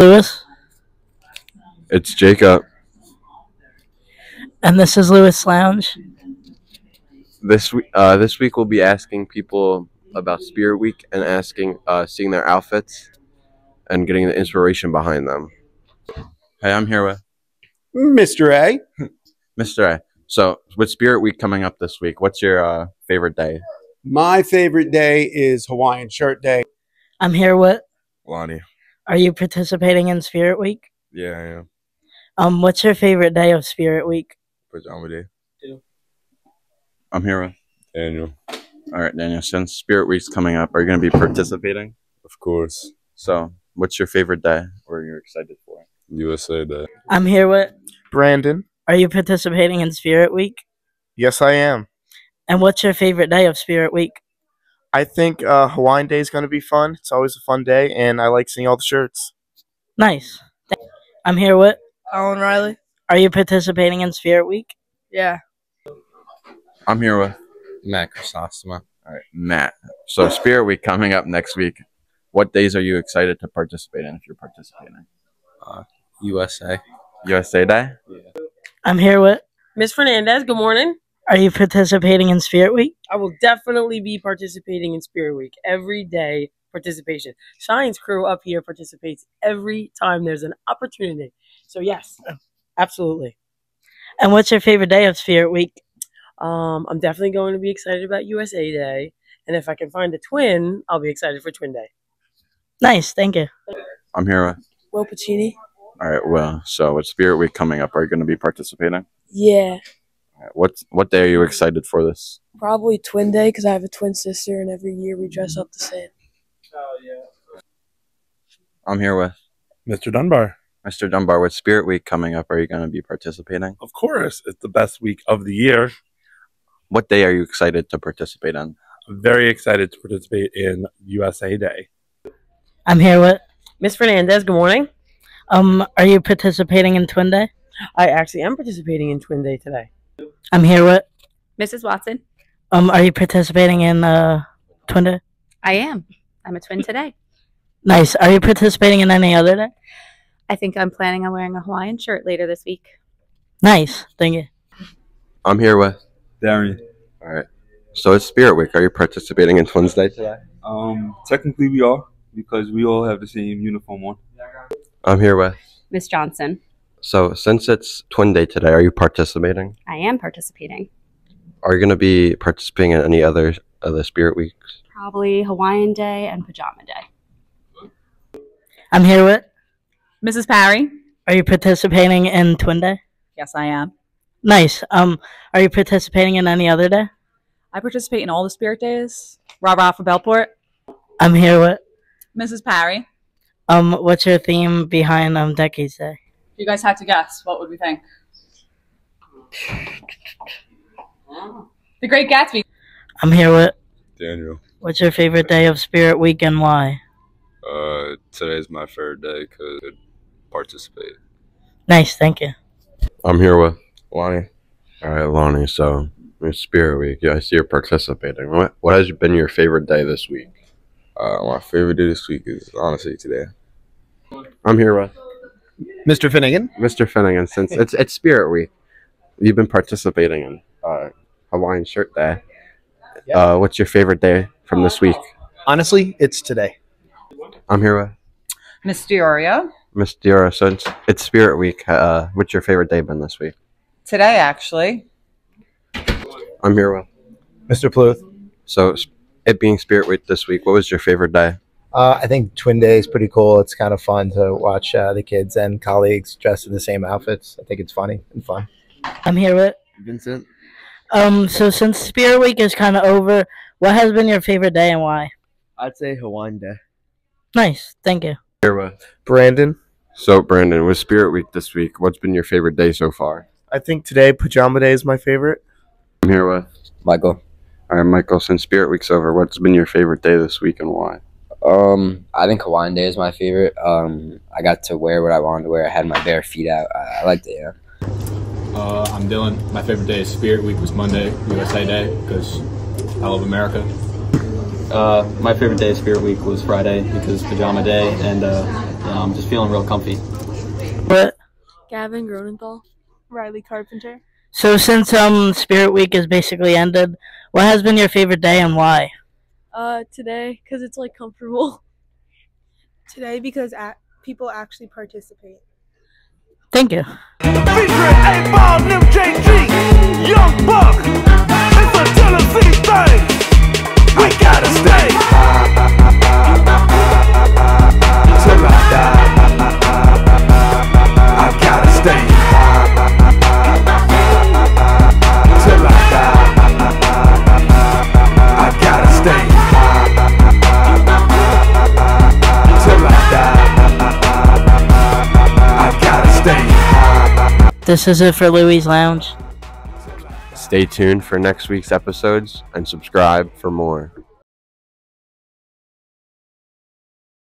Lewis, It's Jacob. and this is Lewis Lounge. This week we'll be asking people about Spirit Week and seeing their outfits and getting the inspiration behind them. Hey, I'm here with Mr. A. Mr. A. So, with Spirit Week coming up this week, what's your favorite day? My favorite day is Hawaiian Shirt Day. I'm here with. Lonnie. Are you participating in Spirit Week? Yeah, I am. What's your favorite day of Spirit Week? Pajama Day. I'm here with Daniel. All right, Daniel. Since Spirit Week's coming up, are you going to be participating? Of course. So, what's your favorite day or you're excited for? USA Day. I'm here with. Brandon. Are you participating in Spirit Week? Yes, I am. And what's your favorite day of Spirit Week? I think Hawaiian Day is going to be fun. It's always a fun day, and I like seeing all the shirts. Nice. I'm here with. Colin Riley. Are you participating in Spirit Week? Yeah. I'm here with Matt Chrysostoma. All right, Matt. So Spirit Week coming up next week. What days are you excited to participate in if you're participating? USA. USA Day? Yeah. I'm here with. Miss Fernandez, good morning. Are you participating in Spirit Week? I will definitely be participating in Spirit Week. Every day participation. Shine's crew up here participates every time there's an opportunity. So yes, absolutely. And what's your favorite day of Spirit Week? I'm definitely going to be excited about USA Day. And if I can find a twin, I'll be excited for Twin Day. Nice, thank you. I'm here with. Will Pacini? All right, well, so with Spirit Week coming up, are you going to be participating? Yeah. All right, what day are you excited for this? Probably Twin Day because I have a twin sister and every year we dress up the same. I'm here with Mr. Dunbar. Mr. Dunbar. With Spirit Week coming up, are you going to be participating? Of course. It's the best week of the year. What day are you excited to participate in? I'm very excited to participate in USA Day. I'm here with. Miss Fernandez, good morning. Are you participating in Twin Day? I actually am participating in Twin Day today. I'm here with. Mrs. Watson. Are you participating in Twin Day? I am. I'm a twin today. Nice. Are you participating in any other day? I think I'm planning on wearing a Hawaiian shirt later this week. Nice. Thank you. I'm here with Darian. All right. So it's Spirit Week. Are you participating in Twins Day today? Technically we are because we all have the same uniform on. I'm here with. Miss Johnson. So since it's Twin Day today, are you participating? I am participating. Are you going to be participating in any other Spirit Weeks? Probably Hawaiian Day and Pajama Day. I'm here with. Mrs. Parry. Are you participating in Twin Day? Yes, I am. Nice. Are you participating in any other day? I participate in all the Spirit Days. Rah rah for Belport. I'm here with. Mrs. Parry. What's your theme behind Decades Day? If you guys had to guess, what would we think? The Great Gatsby. I'm here with. Daniel. What's your favorite day of Spirit Week and why? Today's my favorite day because I participate. Nice, thank you. I'm here with Lonnie. All right, Lonnie. So it's Spirit Week. Yeah, I see you're participating. What has been your favorite day this week? My favorite day this week is honestly today. I'm here with Mr. Finnegan. Mr. Finnegan. Since it's Spirit Week, you've been participating in Hawaiian Shirt Day. Yep. What's your favorite day from this week? Honestly, it's today. I'm here with Miss Dioria. Miss Diora. So it's Spirit Week. What's your favorite day been this week? Today, actually. I'm here with Mr. Pluth. So it being Spirit Week this week, what was your favorite day? I think Twin Day is pretty cool. It's kind of fun to watch the kids and colleagues dressed in the same outfits. I think it's funny and fun. I'm here with. Vincent. So since Spirit Week is kind of over, what has been your favorite day and why? I'd say Hawaiian Day. Nice, thank you. Here with Brandon. So Brandon, with Spirit Week this week, what's been your favorite day so far? I think today Pajama Day is my favorite. I'm here with Michael. All right, Michael. Since Spirit Week's over, what's been your favorite day this week and why? I think Hawaiian Day is my favorite. I got to wear what I wanted to wear. I had my bare feet out. I liked it, yeah. I'm Dylan. My favorite day is Spirit Week was Monday, USA Day, because I love America. My favorite day of Spirit Week was Friday because Pajama Day, and I'm just feeling real comfy. What? Gavin Gronenthal. Riley Carpenter. So since Spirit Week is basically ended, what has been your favorite day and why? Today, because it's like comfortable. Today, because people actually participate. Thank you. Young Buck, it's a Tennessee thing. We gotta stay till I die. I gotta stay till I die. I gotta stay till I die. I gotta stay. This is it for Louie's Lounge. Stay tuned for next week's episodes and subscribe for more.